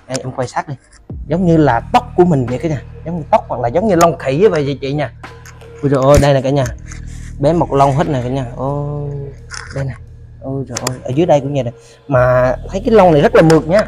Đây, em quay sát đi, giống như là tóc của mình vậy cả nhà, giống như tóc hoặc là giống như lông khỉ vậy chị nha. Ôi trời ơi, đây nè cả nhà, bé mọc lông hết này cả nhà. Ôi đây nè, ôi trời ơi, ở dưới đây cũng vậy nè, mà thấy cái lông này rất là mượt nha.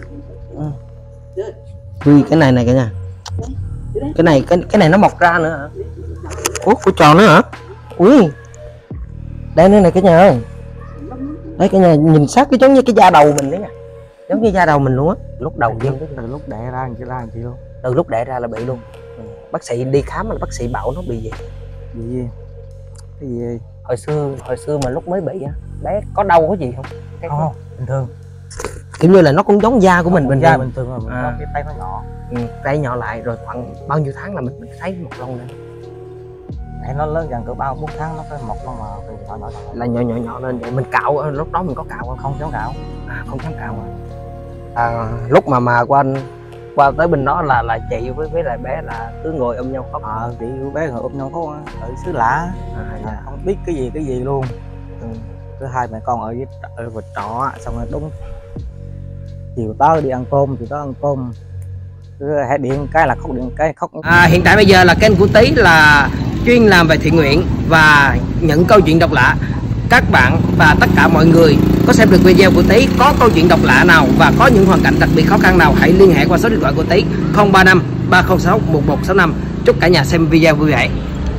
Ui, cái này này cả nhà, cái này nó mọc ra nữa hả? Ủa, của tròn nữa hả? Ui, đây nữa này cả nhà ơi, đấy cả nhà nhìn sát cái giống như cái da đầu mình đấy nha, giống như da đầu mình luôn á. Lúc đầu tiên từ lúc đẻ ra chị luôn, từ lúc đẻ ra là bị luôn. Bác sĩ đi khám là bác sĩ bảo nó bị gì? bị gì? Cái gì? Hồi xưa mà lúc mới bị á, bé có đau có gì không? Không, bình thường, kiểu như là nó cũng giống da của mình bình thường. bình thường mà mình có cái tay nó nhỏ. Tay nhỏ lại rồi khoảng bao nhiêu tháng là mình thấy một lông lên? Để nó lớn dần cỡ 3-4 tháng nó phải mọc lông mà từ nhỏ là nhỏ lên vậy. Mình cạo lúc đó mình có cạo không? Không dám cạo. Không dám cạo lúc mà qua tới bên đó là chị với lại bé là cứ ngồi ôm nhau khóc. Chị bé ngồi ôm nhau khóc ở xứ lạ, không biết cái gì luôn. Thứ hai mẹ con ở vịt trọ, xong rồi đúng chiều tới đi ăn cơm, cứ hãy điện cái là khóc, điện cái khóc. Hiện tại bây giờ là kênh của Tý là chuyên làm về thiện nguyện và những câu chuyện độc lạ. Các bạn và tất cả mọi người có xem được video của Tý, có câu chuyện độc lạ nào và có những hoàn cảnh đặc biệt khó khăn nào, hãy liên hệ qua số điện thoại của Tý 035 306 1165. Chúc cả nhà xem video vui vẻ.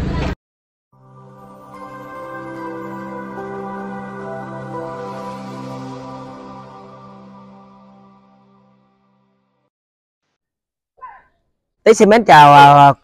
Tý xin mến chào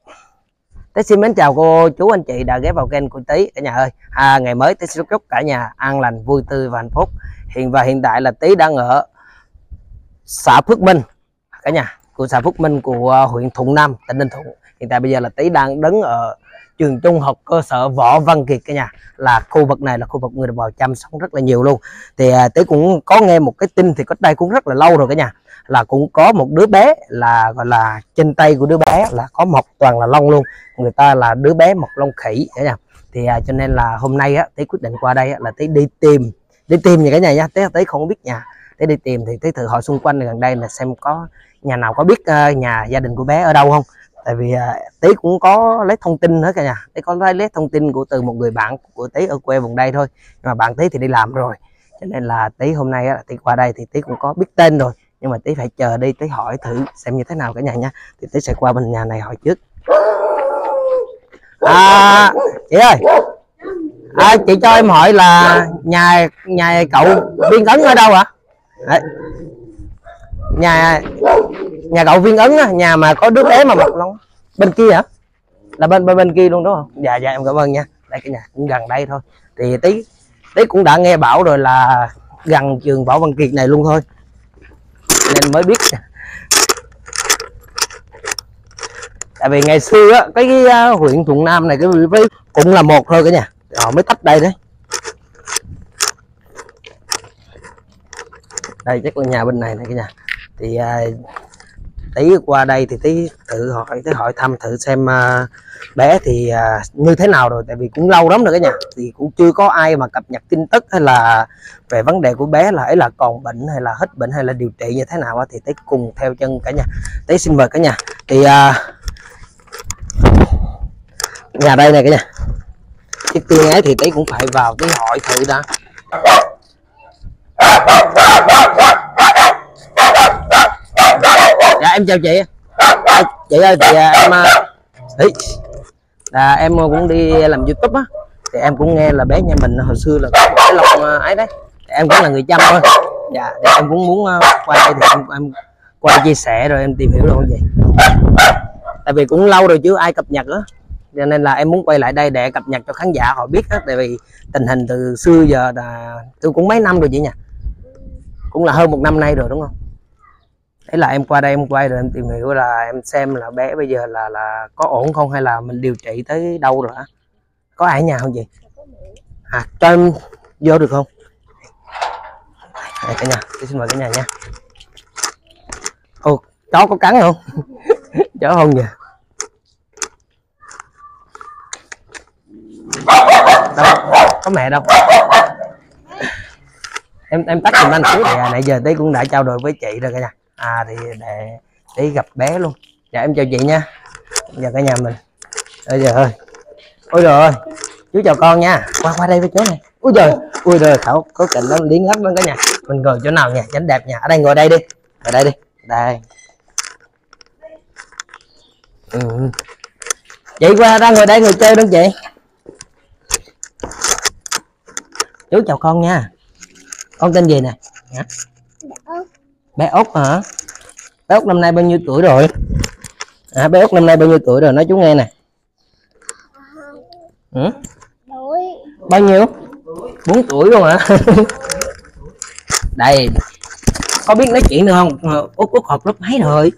cô chú anh chị đã ghé vào kênh của Tý cả nhà ơi. Ngày mới Tý xin chúc cả nhà an lành, vui tươi và hạnh phúc. Hiện tại là Tý đang ở xã Phước Minh cả nhà, của xã Phước Minh của huyện Thuận Nam, tỉnh Ninh Thuận. Hiện tại bây giờ là Tý đang đứng ở trường trung học cơ sở Võ Văn Kiệt cả nhà, là khu vực này là khu vực người đồng bào Chăm sống rất là nhiều luôn. Thì Tý cũng có nghe một cái tin thì cách đây cũng rất là lâu rồi cả nhà, là cũng có một đứa bé là gọi là trên tay của đứa bé là có mọc toàn là lông luôn, người ta là đứa bé mọc lông khỉ cả nhà. Thì cho nên là hôm nay á Tý quyết định qua đây là Tý đi tìm nhà cả nhà nha. Tý không biết nhà, Tý đi tìm thì Tý thử hỏi xung quanh gần đây là xem có nhà nào có biết nhà gia đình của bé ở đâu không. Tại vì Tý cũng có lấy thông tin nữa cả nhà, Tý có lấy thông tin từ một người bạn của Tý ở quê vùng đây thôi, nhưng mà bạn Tý thì đi làm rồi, cho nên là Tý hôm nay á Tý qua đây thì Tý cũng có biết tên rồi, nhưng mà Tý phải chờ đi, Tý hỏi thử xem như thế nào cả nhà nha. Thì Tý sẽ qua bên nhà này hỏi trước. Chị ơi, chị cho em hỏi là nhà cậu Viên Ấn ở đâu ạ? Nhà cậu Viên Ấn á, nhà mà có đứa bé mà mọc lông bên kia hả? Là bên kia luôn đúng không? Dạ em cảm ơn nha. Đây cái nhà cũng gần đây thôi. Thì Tý cũng đã nghe bảo rồi là gần trường Võ Văn Kiệt này luôn thôi, nên mới biết. Tại vì ngày xưa á, cái huyện Thuận Nam này với cũng là một thôi cả nhà, họ mới tách đây đấy. Đây chắc là nhà bên này cả nhà. Thì Tý qua đây thì Tý tự hỏi thăm thử xem bé thì như thế nào rồi, tại vì cũng lâu lắm rồi cả nhà, thì cũng chưa có ai mà cập nhật tin tức hay là về vấn đề của bé là ấy là còn bệnh hay là hết bệnh hay là điều trị như thế nào. Thì Tý cùng theo chân cả nhà. Tý xin mời cả nhà. Thì nhà đây này cả nhà, trước tiên ấy thì Tý cũng phải vào Tý hỏi thử đã. Dạ em chào chị. Chị ơi thì em cũng đi làm YouTube á, thì em cũng nghe là bé nhà mình hồi xưa là có một cái lông ấy đấy, em cũng là người Chăm thôi. Dạ thì em cũng muốn qua đây thì em qua chia sẻ rồi em tìm hiểu luôn gì, tại vì cũng lâu rồi chứ ai cập nhật á, cho nên là em muốn quay lại đây để cập nhật cho khán giả họ biết á. Tại vì tình hình từ xưa giờ là tôi cũng mấy năm rồi chị nha, cũng là hơn 1 năm nay rồi đúng không. Đấy là em qua đây em quay rồi em tìm hiểu là em xem là bé bây giờ là có ổn không, hay là mình điều trị tới đâu rồi hả? Có ai ở nhà không chị? Cho em vô được không? Đây cả nhà, tôi xin mời cả nhà nha. Ồ, chó có cắn không? Chó không nhỉ? Đâu? Có mẹ đâu? Em tắt giùm anh xíu. Thì nãy giờ Tý cũng đã trao đổi với chị rồi cả nhà. thì để tí gặp bé luôn. Dạ em chào chị nha. Giờ cả nhà mình. Ôi trời ơi. Ôi trời ơi. Chú chào con nha. Qua đây với chú này. Ui trời, Thảo có cạnh nó liếng lắm đó cả nhà. Mình ngồi chỗ nào nha, tránh đẹp nha. Ở đây ngồi đây đi. Ngồi đây đi. Đây. Chị qua ra ngồi đây ngồi chơi đâu chị. Chú chào con nha. Con tên gì nè? Bé Út hả? Bé Út năm nay bao nhiêu tuổi rồi? Bé Út năm nay bao nhiêu tuổi rồi? Nói chú nghe nè. Bao nhiêu? 4 tuổi luôn hả? Đây. Có biết nói chuyện được không? Út học lớp mấy rồi?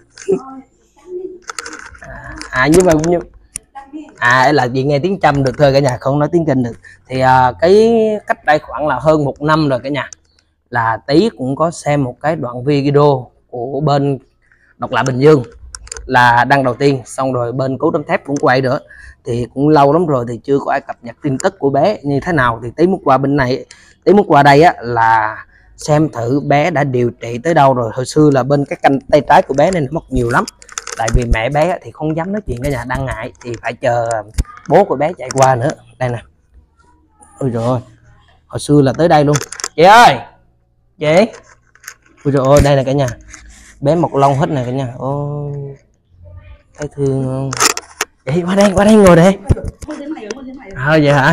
Nhưng mà là chị nghe tiếng Chăm được thôi cả nhà, không nói tiếng Kinh được. Thì cái cách đây khoảng là hơn 1 năm rồi cả nhà, là Tí cũng có xem một cái đoạn video của bên Độc Lạ Bình Dương, là đăng đầu tiên, xong rồi bên Cứu Tấm Thép cũng quay nữa. Thì cũng lâu lắm rồi thì chưa có ai cập nhật tin tức của bé như thế nào. Thì Tí muốn qua bên này, Tí muốn qua đây á là xem thử bé đã điều trị tới đâu rồi. Hồi xưa là bên cái cánh tay trái của bé nên mất nhiều lắm, tại vì mẹ bé thì không dám nói chuyện cả nhà, đang ngại, thì phải chờ bố của bé chạy qua nữa. Đây nè. Ôi trời ơi, hồi xưa là tới đây luôn. Chị ơi, chị. Ôi trời ơi, đây là cả nhà, bé mọc lông hết này cả nhà. Ôi, thấy thương không? Chị qua đây ngồi đây. Vậy hả?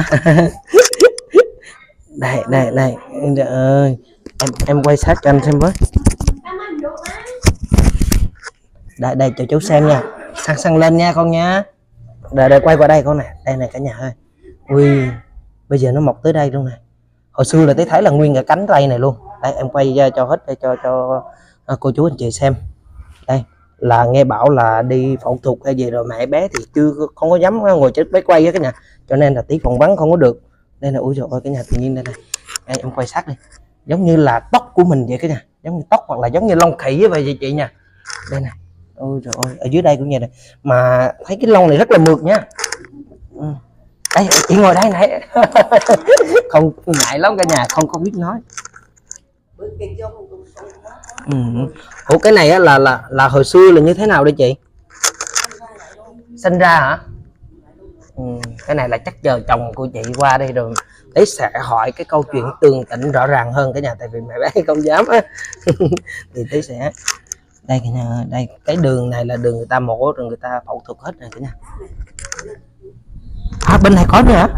Đây. Trời ơi, em quay sát cho anh xem với. Đây cho chú xem nha. Sang lên nha con nha. Đây quay qua đây con nè. Đây này cả nhà ơi. Ui, bây giờ nó mọc tới đây luôn nè. Hồi xưa là Tí thấy là nguyên cả cánh tay này luôn. Đây em quay ra cho hết đây cho cô chú anh chị xem. Đây là nghe bảo là đi phẫu thuật hay gì rồi, mẹ bé thì không có dám ngồi chết bé quay á cả nhà, cho nên là Tí phỏng vấn không có được. Đây là ui trời ơi cả nhà, tự nhiên đây em quay sát đi, giống như là tóc của mình vậy cả nhà, giống như tóc hoặc là giống như lông khỉ vậy chị nha. Đây nè. Ôi trời ơi, ở dưới đây cũng vậy này, mà thấy cái lông này rất là mượt nha. Đây chị ngồi đây này. Không, ngại lắm cả nhà, không có biết nói. Ủa cái này á là hồi xưa là như thế nào đây chị? Sinh ra hả? Cái này là chắc chờ chồng của chị qua đây rồi Tí sẽ hỏi cái câu chuyện tường tận rõ ràng hơn cả nhà, tại vì mẹ bé không dám á. Thì Tí sẽ đây cả nhà, đây cái đường này là đường người ta mổ rồi người ta phẫu thuật hết rồi cả nhà. Bên này có nữa hả?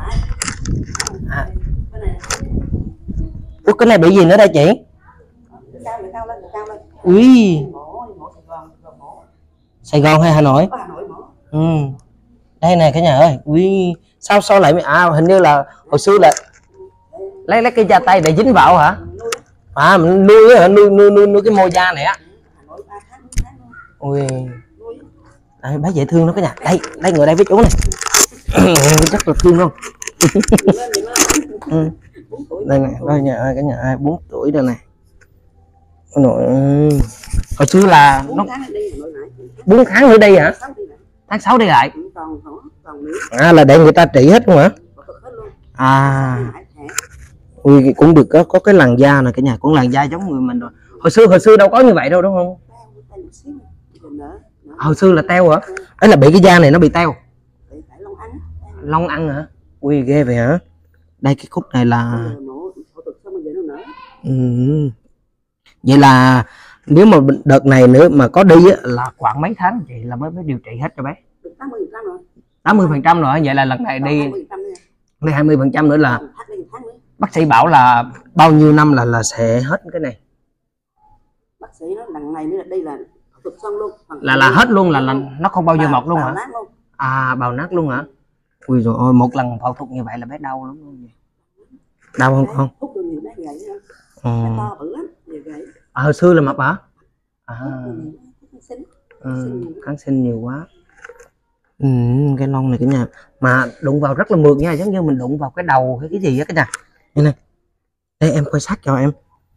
Ủa cái này bị gì nữa đây chị? Ui, Sài Gòn hay Hà Nội? Đây này cả nhà ơi. Ui, sao lại hình như là hồi xưa là lấy cái da tay để dính vào hả? Mình nuôi cái mô da này á. Ui, đây, bé dễ thương đó cả nhà. Đây ngồi đây với chú này. Rất là thương không? Đây này, đây nhà cả nhà ơi, 4 tuổi rồi này. Nội, hồi xưa là nó 4 tháng nữa đi hả? Tháng 6 đi lại. Là để người ta trị hết luôn hả? Ui, cũng được, có cái làn da này cả nhà, cũng làn da giống người mình rồi. Hồi xưa đâu có như vậy đâu đúng không? Hồi xưa là teo hả? Ấy là bị cái da này nó bị teo. Lông ăn hả? Ui ghê vậy hả? Đây cái khúc này là vậy là nếu mà đợt này nữa mà có đi á, là khoảng mấy tháng chị là mới điều trị hết cho bé? 80% rồi. Vậy là lần này đi 20% nữa là bác sĩ bảo là bao nhiêu năm là sẽ hết cái này? Bác sĩ nói lần này nữa là đây là phẫu thuật xong luôn. Là hết luôn, là nó không bao giờ mọc luôn hả? Bào nát luôn hả? Ui rồi ôi, một lần phẫu thuật như vậy là bé đau lắm luôn. Đau không con? Hồi xưa là mập hả? Kháng sinh nhiều quá. Cái lông này cả nhà, mà đụng vào rất là mượt nha, giống như mình đụng vào cái đầu hay cái gì á cả nhà. Đây này, đây em quay sát cho em.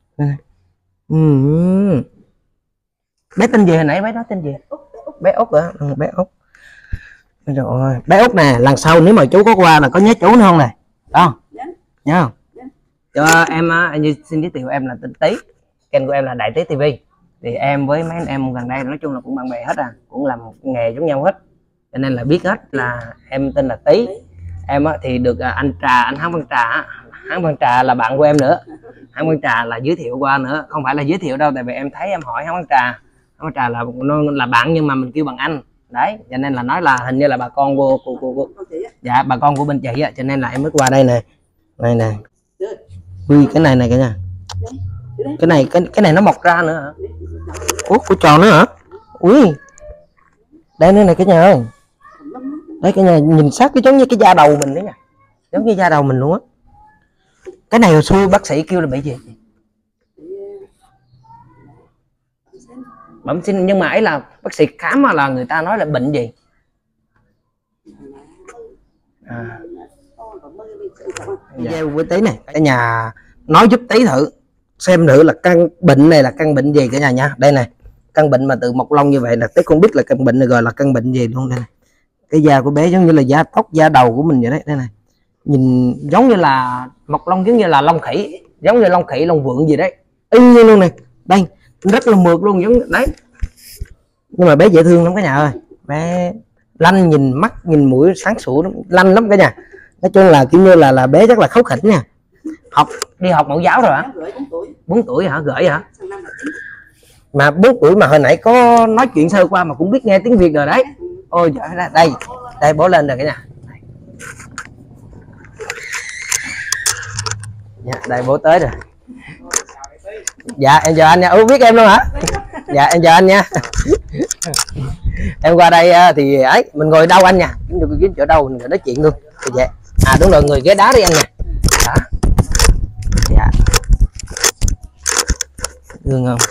Bé tên gì hồi nãy bé nói tên gì? Bé Út hả? Bé Út. Rồi bé Út nè, lần sau nếu mà chú có qua là có nhớ chú nữa không này? Đó, nhớ không? Cho em xin giới thiệu em là tên Tí, kênh của em là Đại Tí TV. thì em với mấy anh em gần đây nói chung là cũng bạn bè hết à, cũng làm nghề giống nhau hết, cho nên là biết hết. Là em tên là Tý, em thì được anh Trà, anh Hán Văn Trà á. Hán Văn Trà là bạn của em nữa, Hán Văn Trà là giới thiệu qua nữa, không phải là giới thiệu đâu, tại vì em thấy em hỏi Hán Văn Trà, Hán Văn Trà là bạn nhưng mà mình kêu bằng anh đấy, cho nên là nói là hình như là bà con của dạ bà con của bên chị á, cho nên là em mới qua đây nè. Này nè, ui cái này cả nhà, cái này nó mọc ra nữa hả? Ủa của tròn nữa hả? Ui đây nữa này cả nhà ơi, đấy cả nhà nhìn sát cái giống như cái da đầu mình đấy nha, giống như da đầu mình luôn á. Cái này hồi xưa bác sĩ kêu là bị gì? Bẩm sinh, nhưng mà ấy là bác sĩ khám mà là người ta nói là bệnh gì? Dạ với Tí này cả nhà nói giúp Tí thử xem thử là căn bệnh này là căn bệnh gì cả nhà nha. Đây này, căn bệnh mà từ mọc lông như vậy là Tí không biết là căn bệnh này gọi là căn bệnh gì luôn. Đây này, cái da của bé giống như là da tóc da đầu của mình vậy đấy. Đây này, nhìn giống như là mọc lông giống như là lông khỉ, giống như lông khỉ lông vượn gì đấy, y như luôn này. Đây rất là mượt luôn, giống đấy, nhưng mà bé dễ thương lắm cả nhà ơi, bé lanh, nhìn mắt nhìn mũi sáng sủa lắm, lanh lắm cả nhà. Nói chung là kiểu như là bé rất là kháu khỉnh nha. Đi học mẫu giáo rồi hả? 4 tuổi hả? Gửi hả? Mà 4 tuổi mà hồi nãy có nói chuyện sơ qua mà cũng biết nghe tiếng Việt rồi đấy. Ôi giỏi ra. Đây bố lên rồi cả nhà. Dạ, đây bố tới rồi. Dạ em chào anh nha. Ủa biết em luôn hả? Dạ em chào anh nha. Em qua đây thì ấy mình ngồi đâu anh nha, được kiếm chỗ đâu mình nói chuyện luôn. Dạ. À đúng rồi, người ghế đá đi anh nha. Đó. Dạ. Thương không?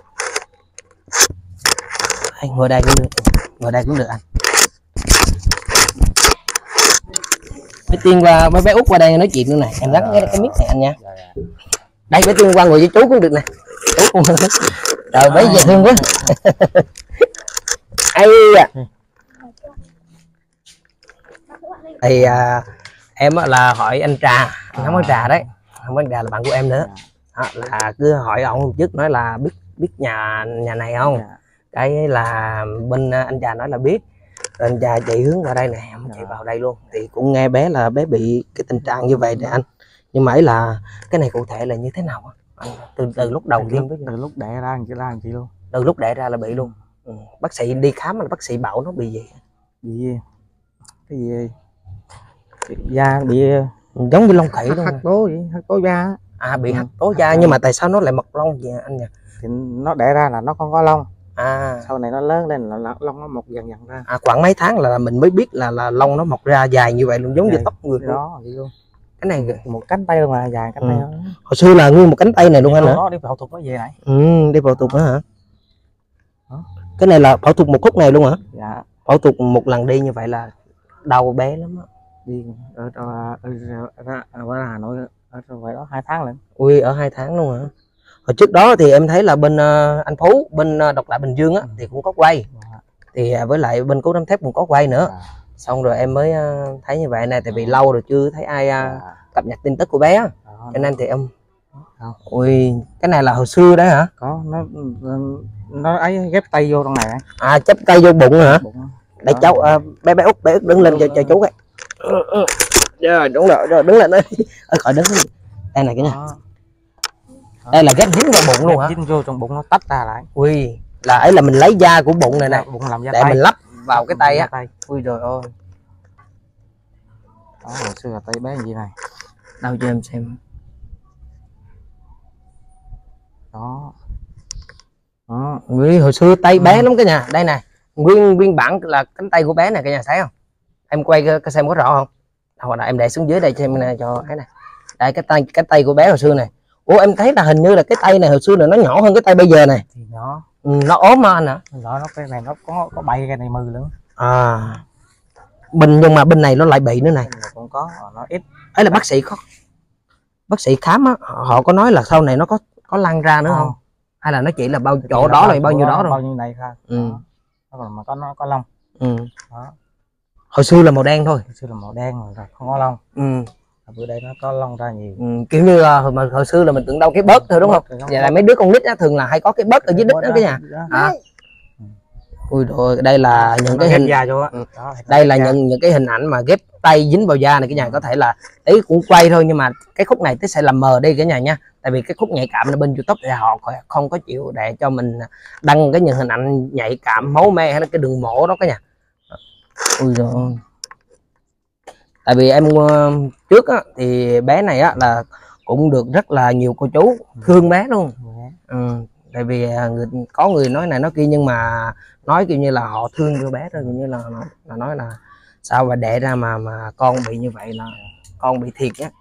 Anh ngồi đây cũng được, ngồi đây cũng được anh. Bé Tiên qua, bé Út qua đây nói chuyện luôn này, em gắn cái mic này anh nha. Đây bé Tiên qua ngồi với chú cũng được nè. Trời bé dễ thương quá. Ai à. Thì em là hỏi anh Trà, anh không có Trà đấy, không có Trà là bạn của em nữa. Đó, là cứ hỏi ông trước nói là biết nhà này không, cái là bên anh Trà nói là biết, rồi anh Trà chạy hướng vào đây nè, em chạy vào đây luôn. Thì cũng nghe bé là bé bị cái tình trạng như vậy nè anh, nhưng mà ấy là cái này cụ thể là như thế nào anh? Từ lúc đầu tiên, từ lúc đẻ ra làm chị luôn, từ lúc đẻ ra là bị luôn. Bác sĩ đi khám là bác sĩ bảo nó bị gì? Bị cái gì, da bị giống như lông khỉ luôn, hắc tố vậy, hắc tố da. À bị hắc tố da, nhưng mà tại sao nó lại mọc lông vậy anh nhỉ? Thì nó đẻ ra là nó không có lông, sau này nó lớn lên là lông nó mọc dần dần ra. Khoảng mấy tháng là mình mới biết là lông nó mọc ra dài như vậy luôn, giống như tóc người đó vậy luôn. Cái này một cánh tay luôn mà dài cánh tay đó. Hồi xưa là nguyên một cánh tay này luôn anh hả? Nó đi phẫu thuật nó về này. Đi phẫu thuật hả? Cái này là phẫu thuật một khúc này luôn hả? Dạ. Phẫu thuật một lần đi như vậy là đau bé lắm á. Đi ở Hà Nội ở vậy đó 2 tháng lên. Ui ở 2 tháng luôn hả? Hồi trước đó thì em thấy là bên anh Phú bên Độc Lạ Bình Dương á thì cũng có quay, thì với lại bên Cố Đấm Thép cũng có quay nữa. Xong rồi em mới thấy như vậy này, tại vì lâu rồi chưa thấy ai cập nhật tin tức của bé, cho nên thì em ui cái này là hồi xưa đấy hả? Có nó ấy ghép tay vô trong này. Chấp tay vô bụng hả? Để cháu bé Út đứng lên cho chú cái. Rồi đúng rồi đứng lên đấy. Khỏi đứng. Đây này cái nha. Đây là ghép dính vào bụng luôn hả? Dính vô trong bụng nó tách ra lại. Ui là ấy là mình lấy da của bụng này nè, bụng làm da để tay. mình lắp vào cái tay á. Ui trời ơi. Đó, hồi xưa là tay bé như này. Đâu cho em xem. Đó. Ui, hồi xưa tay bé lắm cả nhà. Đây nè, nguyên bản là cánh tay của bé này cả nhà thấy không? Em quay cái xem có rõ không? Hoặc là em để xuống dưới đây cho em này, cho cái này. Đây cái tay của bé hồi xưa này. Ủa em thấy là hình như là cái tay này hồi xưa là nó nhỏ hơn cái tay bây giờ này. Thì nó nó ốm mà anh hả? Nó cái này nó có bay cái này mư nữa. Nhưng mà bên này nó lại bị nữa này. Cũng có nó ít. Ấy là bác sĩ khám á, họ có nói là sau này nó có lăn ra nữa không? Hay là nó chỉ là bao chỗ đó là bao nhiêu đó rồi? Bao nhiêu này thôi. Mà nó có lông. Đó. Hồi xưa là màu đen thôi. Hồi xưa là màu đen rồi không có lông. bữa đây nó có lông ra nhiều. Kiểu như là hồi xưa là mình tưởng đâu cái bớt thôi đúng không? Vậy là mấy đứa con nít á thường là hay có cái bớt ở dưới đít đó cái nhà. Ui rồi đây là những cái hình da vô đây là những cái hình ảnh mà ghép tay dính vào da này cái nhà, có thể là ý cũng quay thôi nhưng mà cái khúc này tôi sẽ làm mờ đi cái nhà nha, tại vì cái khúc nhạy cảm ở bên YouTube thì họ không có chịu để cho mình đăng cái những hình ảnh nhạy cảm máu me hay là cái đường mổ đó cái nhà. Ui rồi, tại vì em trước á, thì bé này á, là cũng được rất là nhiều cô chú thương bé luôn. Tại vì có người nói này nói kia nhưng mà nói kiểu như là họ thương cho bé thôi, kiểu như là nói là sao mà đẻ ra mà con bị như vậy là con bị thiệt á.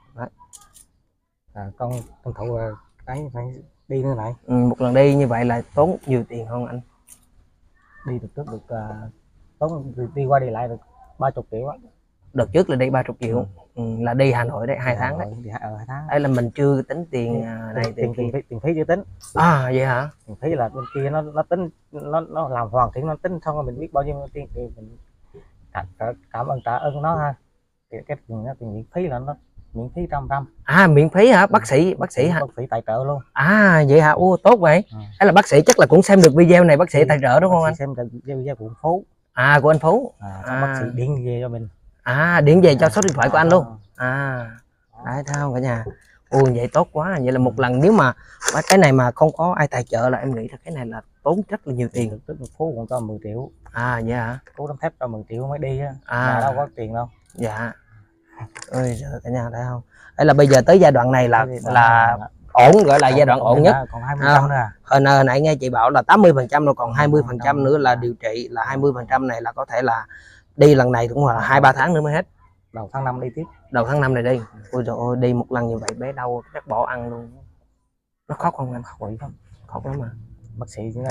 Con thụ đấy phải đi nữa này. Một lần đi như vậy là tốn nhiều tiền không anh? Đi được trước được tốn đi qua đi lại được 30 triệu á. Đợt trước là đi 30 triệu. Là đi Hà Nội đấy 2 tháng đấy. 2 tháng. Đấy là mình chưa tính tiền này tiền phí chưa tính. À vậy hả? Tiền phí là bên kia nó tính nó làm hoàn thiện, nó tính xong rồi mình biết bao nhiêu tiền thì mình cảm ơn trả ơn nó ha. Thì cái tiền miễn phí là nó miễn phí 100%. À miễn phí hả? Bác sĩ hả? Bác sĩ tài trợ luôn. À vậy hả? Ô tốt vậy. Đấy là bác sĩ chắc là cũng xem được video này, bác sĩ tài trợ đúng không anh? Xem được video của anh Phú. À của anh Phú. Bác sĩ điện về cho mình. À điện về cho số điện thoại của anh luôn. Đấy thấy không cả nhà. Vậy tốt quá. Vậy là một lần nếu mà cái này mà không có ai tài trợ là em nghĩ là cái này là tốn rất là nhiều tiền. Tức Phú còn cho 10 triệu. Vậy hả? Phú đóng thép cho 10 triệu mới đi á. Đâu có tiền đâu. Dạ. Ơi cả nhà thấy không? Đấy là bây giờ tới giai đoạn này là ổn, gọi là giai đoạn ổn nhất. Còn 20% nữa. Hồi nãy nghe chị bảo là 80% rồi, còn 20% nữa là điều trị, là 20% này là có thể là đi lần này cũng là 2-3 tháng nữa mới hết. Đầu tháng 5 đi tiếp. Đầu tháng 5 này đi. Ôi trời ơi, đi một lần như vậy bé đau chắc bỏ ăn luôn. Nó khóc không anh? Khóc lắm mà. Bác sĩ mổ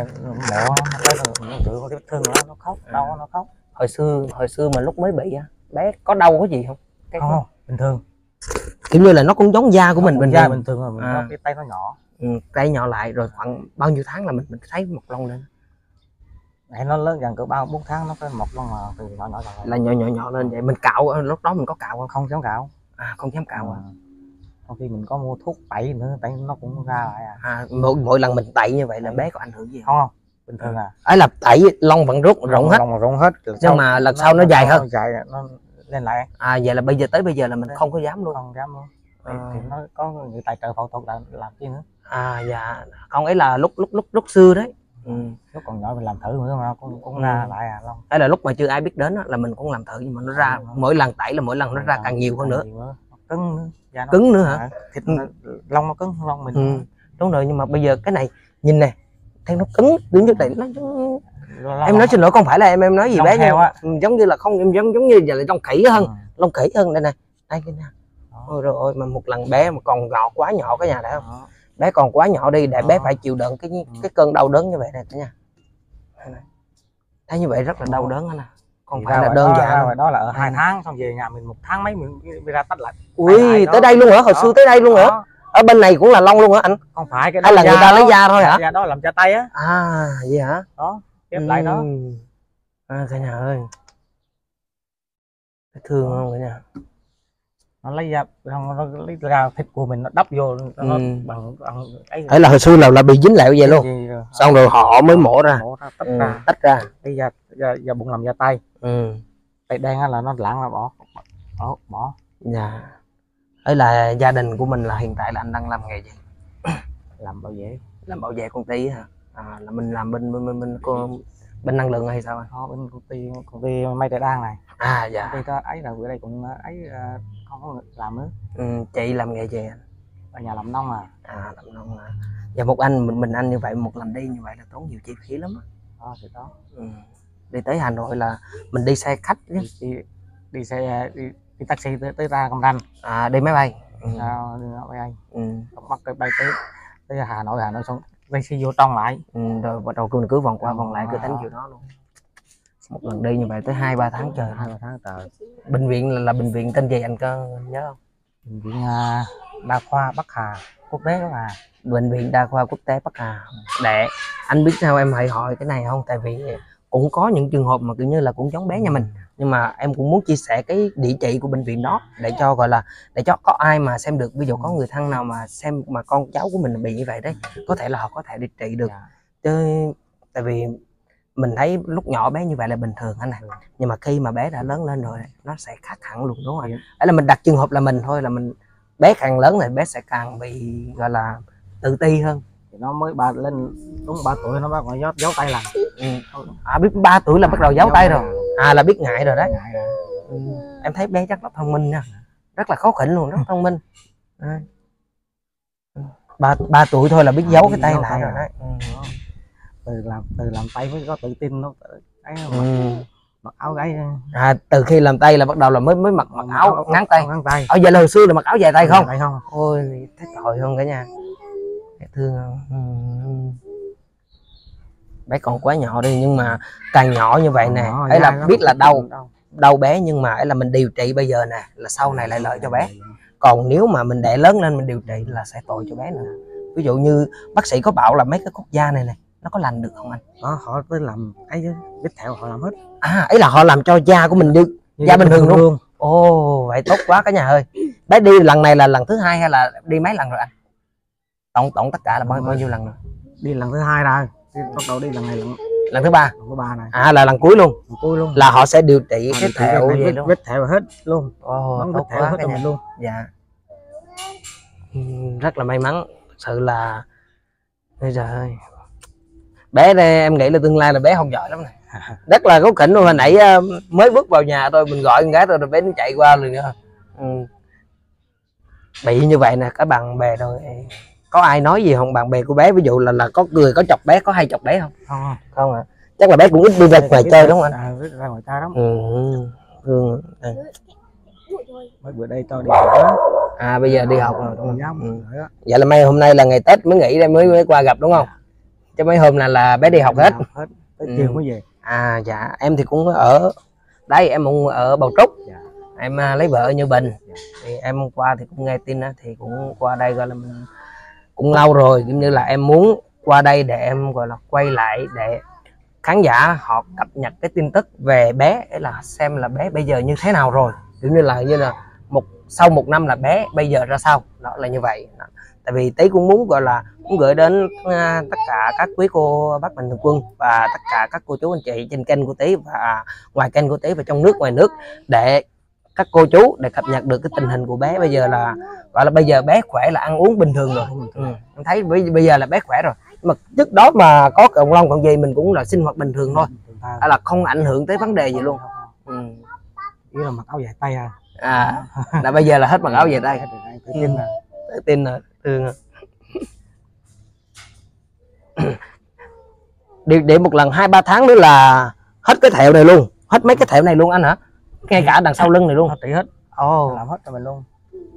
nó chữa con vết thương nó khóc, đau nó khóc. Hồi xưa mà lúc mới bị á, bé có đau có gì không? Không, bình thường. Kiểu như là nó cũng giống da của mình bình thường rồi, cái tay nó nhỏ. Tay nhỏ lại rồi khoảng bao nhiêu tháng là mình thấy mọc lông lên? Để nó lớn dần cỡ 3-4 tháng nó phải mọc lông mà từ nhỏ là nhỏ lên vậy. Mình cạo lúc đó mình có cạo không? Không dám cạo. Không dám cạo Trong khi mình có mua thuốc tẩy nữa, tẩy nó cũng ra lại mỗi lần mình tẩy như vậy là bé có ảnh hưởng gì không? Bình thường ấy là tẩy lông vẫn rụng hết nhưng mà lần sau nó dài hơn, nó lên lại. Vậy là tới bây giờ là mình không có dám luôn. Không dám luôn. Thì nó có người tài trợ phẫu thuật làm chi nữa. Dạ không, ấy là lúc xưa đấy. Lúc còn nhỏ mình làm thử nữa mà cũng ra lại lông. Đấy là lúc mà chưa ai biết đến là mình cũng làm thử nhưng mà nó ra mỗi lần tẩy là mỗi lần nó ra càng nhiều hơn nữa. Cứng nữa. Cứng nữa hả? Thịt lông nó cứng hơn lông mình. Đúng rồi, nhưng mà bây giờ cái này nhìn nè, thấy nó cứng đứng trước đây em nói xin lỗi, không phải là em nói gì bé nhưng giống như là không, em giống như là lông khỉ hơn. Lông khỉ hơn đây này, đây cái nè. Ôi rồi ôi, mà một lần bé mà còn nhỏ quá nhỏ cả nhà đấy không? Bé còn quá nhỏ đi để bé phải chịu đựng cái cơn đau đớn như vậy này cả nhà. Thấy như vậy rất là đau đớn nè, không phải là đơn giản. Đó là ở 2 tháng xong về nhà mình 1 tháng mấy mình ra tách lại. Ui tới đây luôn hả? Hồi xưa tới đây luôn hả? Ở bên này cũng là lông luôn hả anh? Không phải cái đó hay là người ta lấy da thôi hả? Da đó làm da tay á. Vậy hả? Đó ghép lại đó. Cả nhà ơi, thương không cả nhà? Nó lấy da, nó lấy ra thịt của mình nó đắp vô nó bằng ấy là hồi xưa là bị dính lại vậy luôn. Xong rồi họ mới mổ ra tách ra cái da bụng làm da tay. Tay đen là nó lạng là bỏ. Dạ. Ấy là gia đình của mình là hiện tại là anh đang làm nghề gì? Làm bảo vệ công ty hả? Là mình làm bên năng lượng hay sao anh? Bên công ty Mây Trà Đan này. Dạ. Công ty ấy là bữa đây cũng ấy không có làm nữa. Chị làm nghề gì anh? Ở nhà làm nông làm nông Và một anh mình anh như vậy, một lần đi như vậy là tốn nhiều chi phí lắm á. Thì đó. Đi tới Hà Nội là mình đi xe khách đi taxi tới ra Cam Ranh. Đi máy bay. Máy bay. Bắt cái bay tới Hà Nội xong bay xe vô trong lại. Rồi bắt đầu cứ vòng qua vòng lại cứ tính kiểu đó luôn. Một lần đi như vậy tới 2-3 tháng trời. 2-3 tháng trời. Bệnh viện là bệnh viện tên gì anh có nhớ không? Bệnh viện Đa khoa Bắc Hà quốc tế đó mà. Bệnh viện Đa khoa quốc tế Bắc Hà. Để anh biết sao em hãy hỏi cái này không? Tại vì cũng có những trường hợp mà kiểu như là cũng giống bé nhà mình, nhưng mà em cũng muốn chia sẻ cái địa chỉ của bệnh viện đó để cho gọi là để cho có ai mà xem được, ví dụ có người thân nào mà xem mà con cháu của mình bị như vậy đấy, có thể là họ có thể đi trị được. Chứ tại vì mình thấy lúc nhỏ bé như vậy là bình thường anh này, nhưng mà khi mà bé đã lớn lên rồi nó sẽ khác hẳn luôn, đúng không? Đấy là mình đặt trường hợp là mình thôi, là mình bé càng lớn thì bé sẽ càng bị gọi là tự ti hơn. Thì nó mới lên đúng 3 tuổi nó bắt đầu giấu tay làm. Biết 3 tuổi là bắt đầu giấu tay rồi, là biết ngại rồi đấy. Em thấy bé chắc là thông minh nha, rất là khó khỉnh luôn, rất thông minh. 3 tuổi thôi là biết giấu cái tay lại rồi đấy. Từ làm tay mới có tự tin, nó ấy mặc áo gáy. Từ khi làm tay là bắt đầu là mới mặc áo ngắn tay. Ở giờ hồi xưa là mặc áo dài tay không? Ôi thấy tội không cả nhà, thương không? Bé còn quá nhỏ đi, nhưng mà càng nhỏ như vậy nè ấy là biết là đau bé, nhưng mà ấy là mình điều trị bây giờ nè là sau này lại lợi cho bé. Còn nếu mà mình để lớn lên mình điều trị là sẽ tội cho bé nữa. Ví dụ như bác sĩ có bảo là mấy cái khúc da này nó có lành được không anh? Họ tới làm ấy vết thẹo họ làm hết. Ấy là họ làm cho da của mình như da bình thường luôn. Ồ vậy tốt quá cả nhà ơi. Bé đi lần này là lần thứ 2 hay là đi mấy lần rồi anh? Tổng tất cả là bao nhiêu lần rồi? Đi lần thứ 2 rồi, bắt đầu đi lần này lần thứ 3 này. Là lần cuối luôn. Là họ sẽ điều trị cái thẹo gì luôn, vết thẹo hết luôn. Tốt quá cả nhà luôn. Dạ. Rất là may mắn thật sự là. Bây giờ ơi, bé đây em nghĩ là tương lai là bé học giỏi lắm này, rất là có khỉnh luôn. Hồi nãy mới bước vào nhà thôi mình gọi con gái thôi rồi bé nó chạy qua liền nữa. Bị như vậy nè các bạn bè rồi có ai nói gì không? Bạn bè của bé ví dụ là có người có chọc bé, có hay chọc bé không? Không ạ. Chắc là bé cũng ít đi ra ngoài chơi đúng không anh? Ra ngoài chơi lắm. Thương. Mấy bữa đây cho đi học. Bây giờ đi học rồi đúng không? Vậy là hôm nay là ngày Tết mới nghỉ đây mới qua gặp đúng không? Chứ mấy hôm là bé đi học hết. Tới chiều mới về. Dạ em thì cũng ở đây, em cũng ở Bầu Trúc. Em lấy vợ ở Như Bình. Thì em qua thì cũng nghe tin đó, thì cũng qua đây gọi là mình cũng lâu rồi, cũng như là em muốn qua đây để em gọi là quay lại để khán giả họ cập nhật cái tin tức về bé, để là xem là bé bây giờ như thế nào rồi, cũng như là sau 1 năm là bé bây giờ ra sao, đó là như vậy. Tại vì Tí cũng muốn gọi là cũng gửi đến tất cả các quý cô bác mạnh thường quân và tất cả các cô chú anh chị trên kênh của Tí và ngoài kênh của Tí và trong nước ngoài nước, để các cô chú để cập nhật được cái tình hình của bé bây giờ, là gọi là bây giờ bé khỏe, là ăn uống bình thường rồi. Em thấy bây giờ là bé khỏe rồi, mà trước đó mà có cọng lông còn gì mình cũng là sinh hoạt bình thường thôi, là không ảnh hưởng tới vấn đề gì luôn. Chỉ là mặc áo dài tay là bây giờ là hết mặc áo dài tay. Tự tin rồi, thương. Để một lần 2-3 tháng nữa là hết cái thẹo này luôn, hết mấy cái thẹo này luôn anh hả? Ngay cả đằng sau lưng này luôn. Trị hết. Làm hết cho mình luôn.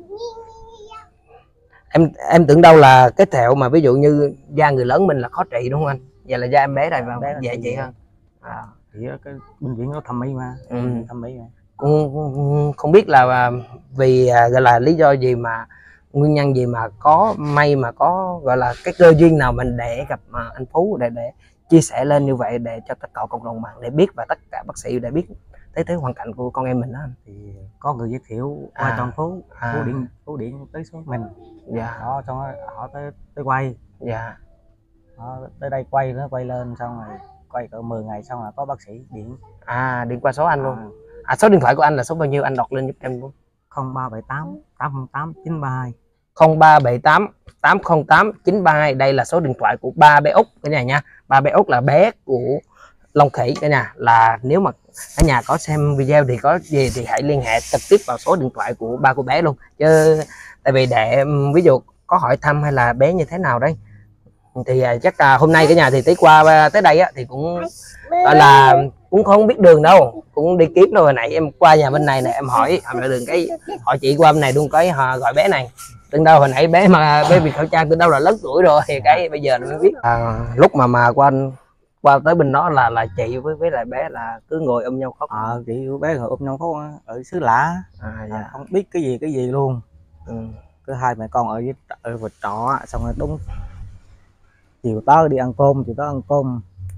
Em tưởng đâu là cái thẹo mà ví dụ như da người lớn mình là khó trị đúng không anh? Vậy là da em bé này và dễ trị hơn. Thì cái bệnh viện nó thẩm mỹ mà. Thẩm mỹ mà. Cũng không biết là vì gọi là lý do gì mà nguyên nhân gì mà có may mà có gọi là cái cơ duyên nào mình để gặp anh Phú để chia sẻ lên như vậy, để cho tất cả cộng đồng mạng để biết và tất cả bác sĩ để biết tới hoàn cảnh của con em mình đó. Thì có người giới thiệu qua cho Phú, Phú điện tới số mình. Đó xong họ tới quay. Tới đây quay, nó quay lên xong rồi quay cỡ 10 ngày xong là có bác sĩ điện. Điện qua số anh luôn. Số điện thoại của anh là số bao nhiêu anh đọc lên giúp em luôn? 0378 808 932. 0378 808 932. Đây là số điện thoại của ba bé Út cả nhà nha. Ba bé Út là bé của Long Khỉ cả nhà. Là nếu mà cả nhà có xem video thì có gì thì hãy liên hệ trực tiếp vào số điện thoại của ba cô bé luôn. Chứ tại vì để ví dụ có hỏi thăm hay là bé như thế nào đấy thì chắc là hôm nay cả nhà thì Tí qua tới đây á, thì cũng gọi là cũng không biết đường đâu, cũng đi kiếm đâu. Hồi nãy em qua nhà bên này nè, em hỏi đường cái hỏi chị qua bên này luôn, cái gọi bé này từng đâu hồi nãy bé bị khẩu trang từ đâu là lớn tuổi rồi, thì cái bây giờ mới biết. Lúc mà qua tới bên đó là chị với lại bé là cứ ngồi ôm nhau khóc. Chị bé ngồi ôm nhau khóc ở xứ lạ. Không biết cái gì luôn. Cứ hai mẹ con ở trọ, xong rồi đúng chiều tới đi ăn cơm,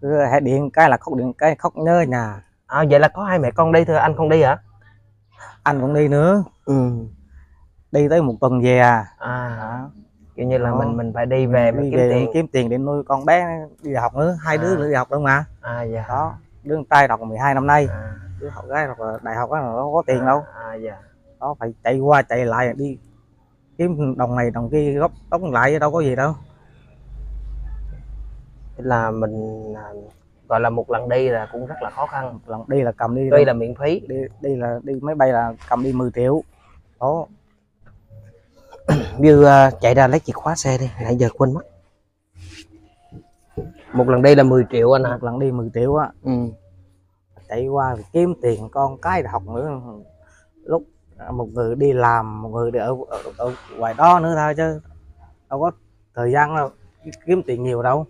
cứ hệ điện cái là khóc điện cái khóc nhớ nhà. Vậy là có hai mẹ con đi thôi, anh không đi hả? Anh cũng đi nữa. Đi tới một tuần về kiểu như là đó. mình phải đi về đi kiếm về tiền. kiếm tiền để nuôi con bé đi học nữa, hai đứa nữa đi học luôn mà. Dạ. Đó, đứa con trai đọc 12 năm nay, đứa học gái học đại học á, nó có tiền đâu. Dạ. Đó phải chạy qua chạy lại đi kiếm đồng này đồng kia góp tống lại, đâu có gì đâu. Tức là mình gọi là một lần đi là cũng rất là khó khăn. Một lần đi là cầm đi, tuy là miễn phí, đi là đi máy bay là cầm đi 10 triệu đó. Như chạy ra lấy chìa khóa xe đi, nãy giờ quên mất. Một lần đi là 10 triệu anh hả? Một lần đi 10 triệu á. Chạy qua kiếm tiền con cái học nữa. Lúc một người đi làm, một người đi ở ngoài đó nữa thôi chứ đâu có thời gian đâu kiếm tiền nhiều đâu.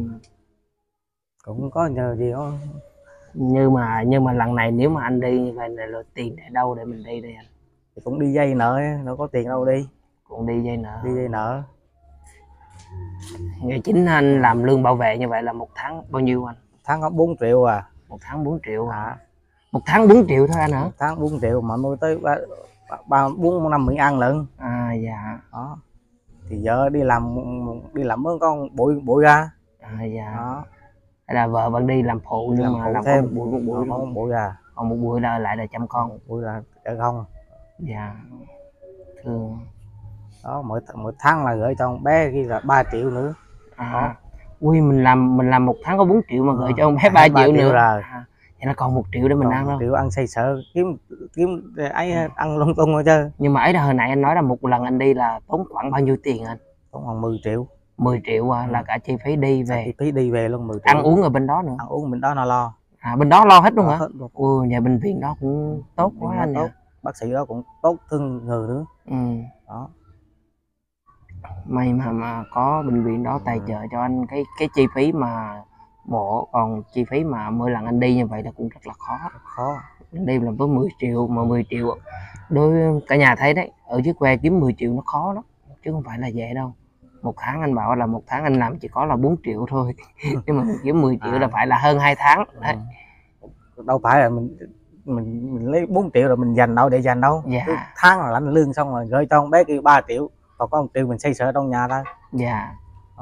Cũng có nhờ gì đó. Nhưng mà lần này nếu mà anh đi như vậy là tiền để đâu để mình đi đây anh? Thì cũng đi vay nợ, đâu có tiền đâu đi. Cũng đi vay nợ. Đi vay nợ. Ngày chính anh làm lương bảo vệ như vậy là một tháng bao nhiêu anh? Tháng có 4 triệu à. Một tháng 4 triệu hả? Một tháng 4 triệu thôi anh hả? Một tháng 4 triệu mà nuôi tới 4 năm miệng ăn lận. Dạ. Đó. Thì vợ đi làm mới con bụi ra. Dạ. Đó. Hay là vợ vẫn đi làm phụ nhưng mà làm thêm một buổi ra. Còn một buổi lại là chăm con. Một buổi là chở không. Dạ. Thương. Đó, mỗi tháng là gửi cho con bé kia là 3 triệu nữa. Đó. Ui, mình làm một tháng có 4 triệu mà gửi cho ông bé 3 triệu nữa rồi. Vậy là còn 1 triệu để mình ăn đâu. 1 triệu ăn xây sợ kiếm ấy ăn lung tung thôi chứ. Nhưng mà ấy là hồi nãy anh nói là một lần anh đi là tốn khoảng bao nhiêu tiền anh? Tốn khoảng 10 triệu. 10 triệu là cả chi phí đi về. Chi phí đi về luôn 10 triệu. Ăn uống ở bên đó nữa. Ăn uống bên đó nó lo. Bên đó lo hết luôn hả? Hết luôn. Nhà bệnh viện đó cũng tốt quá anh tốt. Bác sĩ đó cũng tốt thương người nữa. Đó. May mà có bệnh viện đó tài trợ cho anh cái chi phí mà mổ, còn chi phí mà mỗi lần anh đi như vậy là cũng rất là khó. Anh đi là với 10 triệu mà 10 triệu đối cả nhà thấy đấy, ở dưới quê kiếm 10 triệu nó khó lắm chứ không phải là dễ đâu. Một tháng anh bảo là một tháng anh làm chỉ có là 4 triệu thôi nhưng mà mình kiếm 10 triệu là phải là hơn 2 tháng đấy. Đâu phải là mình lấy 4 triệu rồi mình dành đâu để dành đâu. Dạ. Tháng là lãnh lương xong rồi gửi cho con bé kia 3 triệu, còn có 1 triệu mình xây sở trong nhà thôi. Dạ.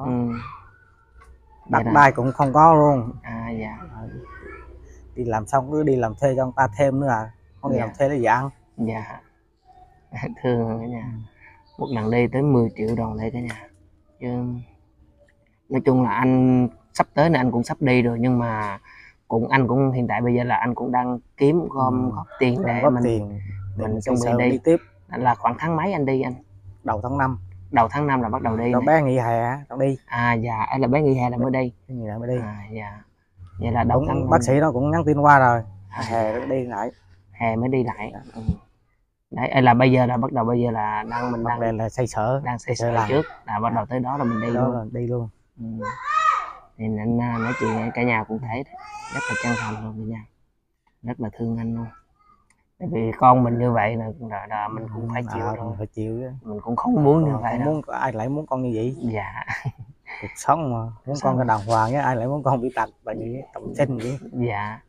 Đặt đai cũng không có luôn. Dạ. Đi làm xong cứ đi làm thuê cho người ta thêm nữa không đi làm thuê lấy gì ăn. Dạ. Thương cả nhà. Một lần đi tới 10 triệu đồng đây cả nhà. Chứ nói chung là anh sắp tới này anh cũng sắp đi rồi, nhưng mà anh cũng hiện tại bây giờ là anh cũng đang kiếm gom góp tiền để mình chuẩn bị đi tiếp. Là khoảng tháng mấy anh đi anh? Đầu tháng 5. Đầu tháng 5 là bắt đầu đi. Rồi bé nghỉ hè nó đi. Dạ, ấy là bé nghỉ hè là mới đi. Dạ. Vậy là đầu tháng bác sĩ nó cũng nhắn tin qua rồi. Hè đi lại. Hè mới đi lại. Đấy, là bây giờ là bắt đầu mình đang là xây sở. Đang xây sở trước là bắt đầu tới đó là mình đi luôn. Là đi luôn. Thì anh nói chuyện cả nhà cũng thấy đấy, rất là chân thành luôn cả nhà, rất là thương anh luôn. Tại vì con mình như vậy là mình cũng phải chịu thôi. Phải chịu chứ. Mình cũng không muốn như vậy đâu. Ai lại muốn con như vậy? Dạ. Cuộc sống mà muốn con cái đàng hoàng á, ai lại muốn con bị tật bệnh gì tổng sinh vậy? Dạ.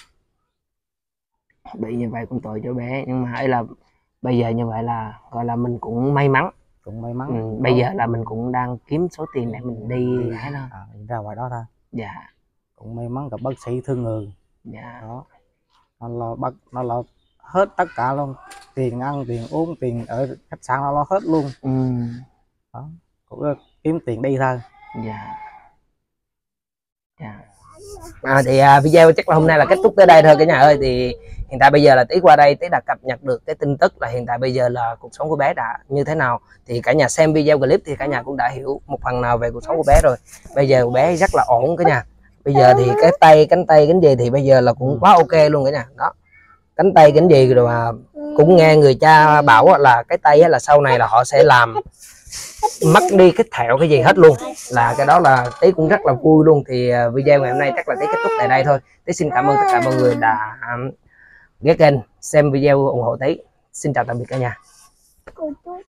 Bị như vậy cũng tội cho bé, nhưng mà ấy là bây giờ như vậy là gọi là mình cũng may mắn. Bây giờ là mình cũng đang kiếm số tiền để mình đi hết thôi. Ra ngoài đó thôi. Dạ. Cũng may mắn gặp bác sĩ thương người. Dạ. Đó. Nó lo hết tất cả luôn, tiền ăn tiền uống tiền ở khách sạn nó lo hết luôn. Đó. Cũng kiếm tiền đi thôi. Dạ. Thì video chắc là hôm nay là kết thúc tới đây thôi cả nhà ơi. Thì hiện tại bây giờ là Tí qua đây Tí đã cập nhật được cái tin tức là hiện tại bây giờ là cuộc sống của bé đã như thế nào. Thì cả nhà xem video clip thì cả nhà cũng đã hiểu một phần nào về cuộc sống của bé rồi. Bây giờ bé rất là ổn cả nhà. Bây giờ thì cái cánh tay cánh gì thì bây giờ là cũng quá ok luôn cả nhà. Đó, cánh tay cánh gì rồi mà cũng nghe người cha bảo là cái tay là sau này là họ sẽ làm mất đi cái thẹo cái gì hết luôn, là cái đó là Tí cũng rất là vui luôn. Thì video ngày hôm nay chắc là Tí kết thúc tại đây thôi. Tí xin cảm ơn tất cả mọi người đã ghé kênh xem video ủng hộ Tí. Xin chào tạm biệt cả nhà.